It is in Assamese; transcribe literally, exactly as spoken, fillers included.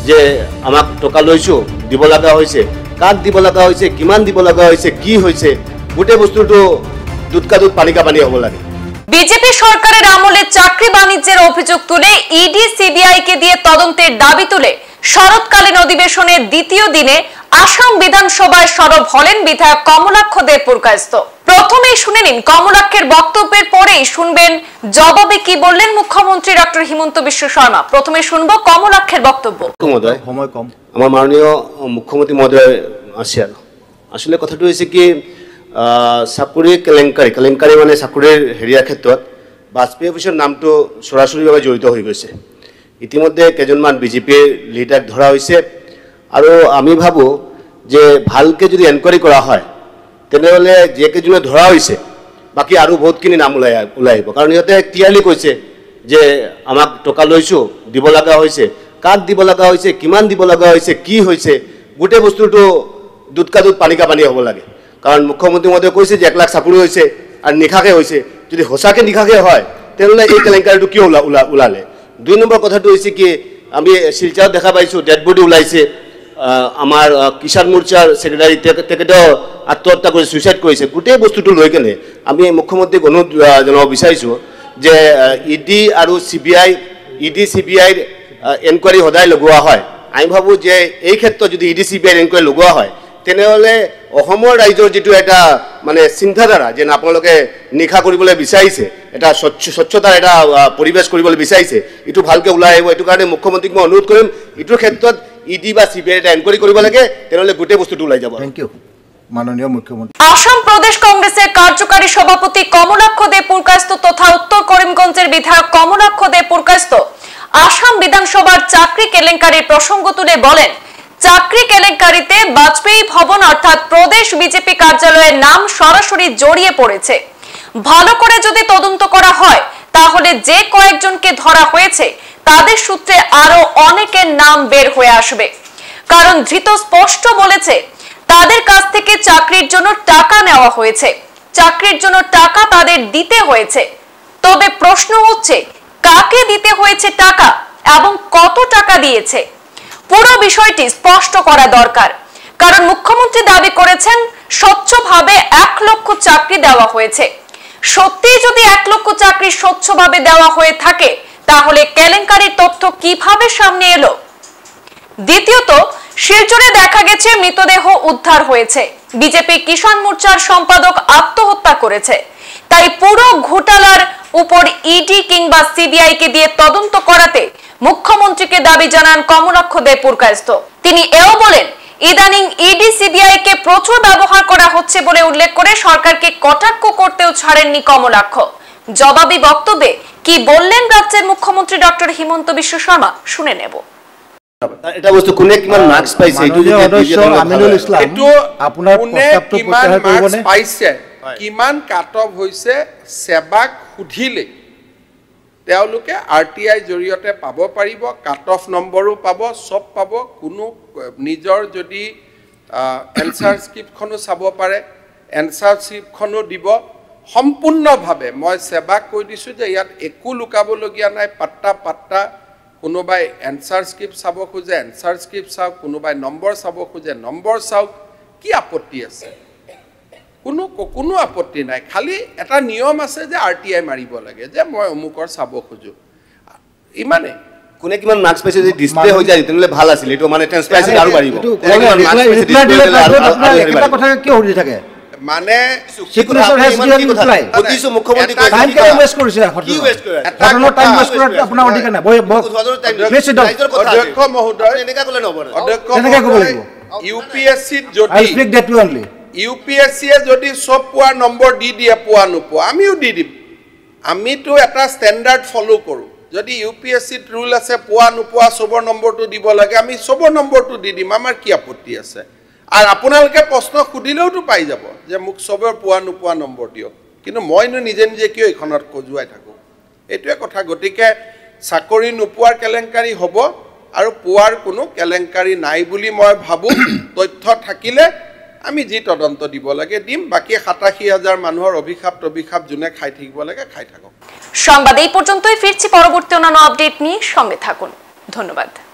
যে আমাক টকা লৈছো দিব লগা হৈছে, কাক দিব লগা হৈছে, কিমান দিব লগা হৈছে, কি হৈছে, গোটেই বস্তুটো দুধকা দুধ পানিকা পানি হ'ব লাগে। বিজেপি সরকারের আমলে চাকরি বাণিজ্যের অভিযোগ তুলে ইডি সিবিআই কে দিয়ে তদন্তের দাবি তুলে শরৎকালীন অধিবেশনের দ্বিতীয় দিনে আসাম বিধানসভায় সরব হলেন বিধায়ক কমলাক্ষ দে পুরকায়স্থ। প্রথমেই শুনে নিন কমলাক্ষের বক্তব্যের পরেই শুনবেন জবাবে কি বললেন মুখ্যমন্ত্রী ডক্টর হিমন্ত বিশ্ব শর্মা। প্রথমে শুনবো কমলাক্ষের বক্তব্য। মহোদয়, সময় কম, আমার মাননীয় মুখ্যমন্ত্রী মহোদয় আছে আর আসলে কথাটো হৈছে কি চাকৰি কেলেংকাৰী কেলেংকাৰী মানে চাকৰিৰ হেৰিয়াৰ ক্ষেত্ৰত বাজপেয়ী অফিচৰ নামটো সৰাসৰিভাৱে জড়িত হৈ গৈছে। ইতিমধ্যে কেইজনমান বিজেপিৰ লিডাৰক ধৰা হৈছে আৰু আমি ভাবোঁ যে ভালকৈ যদি এনকুৱাৰী কৰা হয় তেনেহ'লে যিকেইজনে ধৰা হৈছে বাকী আৰু বহুতখিনি নাম ওলাই ওলাই আহিব, কাৰণ সিহঁতে ক্লিয়াৰলি কৈছে যে আমাক টকা লৈছোঁ দিব লগা হৈছে, কাক দিব লগা হৈছে, কিমান দিব লগা হৈছে, কি হৈছে, গোটেই বস্তুটো দুধকা দুধ পানিকা পানি হ'ব লাগে। কাৰণ মুখ্যমন্ত্ৰী মহোদয়ে কৈছে যে এক লাখ চাকৰি হৈছে আৰু নিশাকে হৈছে, যদি সঁচাকৈ নিশাকে হয় তেনেহ'লে এই কেলেংকাৰীটো কিয় ওলা ওলা ওলালে। দুই নম্বৰ কথাটো হৈছে কি আমি শিলচৰত দেখা পাইছোঁ ডেড বডি ওলাইছে, আমাৰ কিষাণ মোৰ্চাৰ ছেক্ৰেটাৰী তেখেতেও আত্মহত্যা কৰি ছুইচাইড কৰিছে। গোটেই বস্তুটো লৈ কেনে আমি মুখ্যমন্ত্ৰীক অনুৰোধ জনাব বিচাৰিছোঁ যে ই ডি আৰু C B I E D C B আইৰ এনকুৱাৰী সদায় লগোৱা হয়। আমি ভাবোঁ যে এই ক্ষেত্ৰত যদি ই ডি চি বি আইৰ এনকুৱাৰী লগোৱা হয় তেনেহ'লে অসমৰ ৰাইজৰ যিটো এটা মানে চিন্তাধাৰা যে আপোনালোকে নিশা কৰিবলৈ বিচাৰিছে, এটা স্বচ্ছ স্বচ্ছতাৰ এটা পৰিৱেশ কৰিবলৈ বিচাৰিছে, এইটো ভালকৈ ওলাই আহিব। এইটো কাৰণে মুখ্যমন্ত্ৰীক মই অনুৰোধ কৰিম এইটোৰ ক্ষেত্ৰত ই ডি বা চি বি আই এটা এনকুৱাৰী কৰিব লাগে, তেনেহ'লে গোটেই বস্তুটো ওলাই যাব। থেংক ইউ মাননীয় মুখ্যমন্ত্রী। আসাম প্রদেশ কংগ্রেসের কার্যকারী সভাপতি কমলাক্ষ দে পুরকায়স্থ তথা উত্তর করিমগঞ্জের বিধায়ক কমলাক্ষ দে পুরকায়স্থ আসাম বিধানসভার চাকরি কেলেঙ্কারির প্রসঙ্গ তুলে বলেন, চাকরি কেলেঙ্কারিতে বাজপেয়ী ভবন অর্থাৎ প্রদেশ বিজেপি কার্যালয়ের নাম সরাসরি জড়িয়ে পড়েছে। ভালো করে যদি তদন্ত করা হয় তাহলে যে কয়েকজনকে ধরা হয়েছে তাদের সূত্রে আরো অনেকের নাম বের হয়ে আসবে। কারণ ধৃত স্পষ্ট বলেছে তাদের কাছ থেকে চাকরির জন্য টাকা নেওয়া হয়েছে, চাকরির জন্য টাকা তাদের দিতে হয়েছে। তবে প্রশ্ন হচ্ছে কাকে দিতে হয়েছে টাকা এবং কত টাকা দিয়েছে, পুরো বিষয়টি স্পষ্ট করা দরকার। কারণ মুখ্যমন্ত্রী দাবি করেছেন স্বচ্ছভাবে এক লক্ষ চাকরি দেওয়া হয়েছে। সত্যি যদি এক লক্ষ চাকরি স্বচ্ছভাবে দেওয়া হয়ে থাকে তাহলে কেলেঙ্কারির তথ্য কিভাবে সামনে এলো? দ্বিতীয়ত, শিলচরে দেখা গেছে মৃতদেহ উদ্ধার হয়েছে, বিজেপি কিষাণ মোর্চার সম্পাদক আত্মহত্যা করেছে। তাই পুরো ঘোটালার উপর ইডি কিংবা সিবিআই কে দিয়ে তদন্ত করাতে মুখ্যমন্ত্রীকে দাবি জানান কমলাক্ষ দে পুরকায়স্থ। তিনি এও বলেন ইদানিং ইডি সিবিআই কে প্রচুর ব্যবহার করা হচ্ছে বলে উল্লেখ করে সরকারকে কটাক্ষ করতেও ছাড়েননি কমলাক্ষ। জবাবি বক্তব্যে কি বললেন রাজ্যের মুখ্যমন্ত্রী ডক্টর হিমন্ত বিশ্ব শর্মা শুনে নেব। এটা বস্তু কোনে কিমান মার্কস পাইছে এইটো যদি আমিনুল ইসলাম এটো আপোনাৰ প্ৰস্তাৱটো প্ৰত্যাহাৰ কৰিবনে? পাইছে কিমান কাট অফ হৈছে সেবাক সুধিলে তেওঁলোকে আৰ টি আই জৰিয়তে পাব পাৰিব, কাট অফ নম্বৰো পাব, সব পাব। কোনো নিজৰ যদি এনসাৰ স্ক্ৰিপ্টখনো চাব পাৰে, এনসাৰ স্ক্ৰিপ্টখনো দিব সম্পূৰ্ণভাৱে। মই সেবাক কৈ দিছোঁ যে ইয়াত একো লুকাবলগীয়া নাই, পাত্তা পাত্তা। কোনোবাই এনসাৰ স্ক্ৰিপ্ট চাব খোজে এনসাৰ স্ক্ৰিপ্ট চাওক, কোনোবাই নম্বৰ চাব খোজে নম্বৰ চাওক। কি আপত্তি আছে? কোনো কোনো আপত্তি নাই। খালি এটা নিয়ম আছে যে আৰ টি আই মাৰিব লাগে যে মই অমুকৰ চাব খোজো, ইমানে। কোনে কিমান মার্কস পাইছে যদি ডিসপ্লে হৈ যায় তেনলে ভাল আছিল, এটো মানে ট্রান্সপারেন্সি আৰু বাঢ়িব। এটা কথা কিয় সুধি থাকে মানে সিগনেচার হ্যাজ গিভেন রিপ্লাই বুদ্ধিছো মুখ্যমন্ত্রী কই টাইম কেন ওয়েস্ট কৰিছে? কি ওয়েস্ট কৰে? আপোনাৰ টাইম ওয়েস্ট কৰাত আপোনাৰ অধিকাৰ নাই। অধ্যক্ষ মহোদয় এনেকা কলে নহব। অধ্যক্ষ মহোদয় ইউ পি এছ চি যদি I speak that too only U P S C যদি সব পোৱা নম্বৰ দি দিয়ে, পোৱা নোপোৱা আমিও দি দিম। আমিতো এটা ষ্টেণ্ডাৰ্ড ফলো কৰোঁ। যদি ইউ পি এছ চিত ৰুল আছে পোৱা নোপোৱা চবৰ নম্বৰটো দিব লাগে, আমি চবৰ নম্বৰটো দি দিম। আমাৰ কি আপত্তি আছে? আর আপোনালোকে প্রশ্ন সুধিলেওতো পাই যাব যে মোক সবৰ পোৱা নোপোৱা নম্বৰ দিয়ক, কিন্তু মইনো নিজে নিজে কিয় এইখনত কজুৱাই থাকোঁ? এইটোৱে কথা। গতিকে চাকৰি নোপোৱাৰ কেলেংকাৰী হ'ব আৰু পোৱাৰ কোনো কেলেংকাৰী নাই বুলি মই ভাবোঁ। তথ্য থাকিলে আমি যি তদন্ত দিব লাগে দিম। বাকি সাতাশী হাজার মানুহৰ অভিশাপ অভিশাপ যোনে খাই থাকিব লাগে খাই থাকক। সংবাদ এই পর্যন্তই, ফিরছি পরবর্তী অন্যান্য আপডেট নিয়ে। সঙ্গে থাকুন। ধন্যবাদ।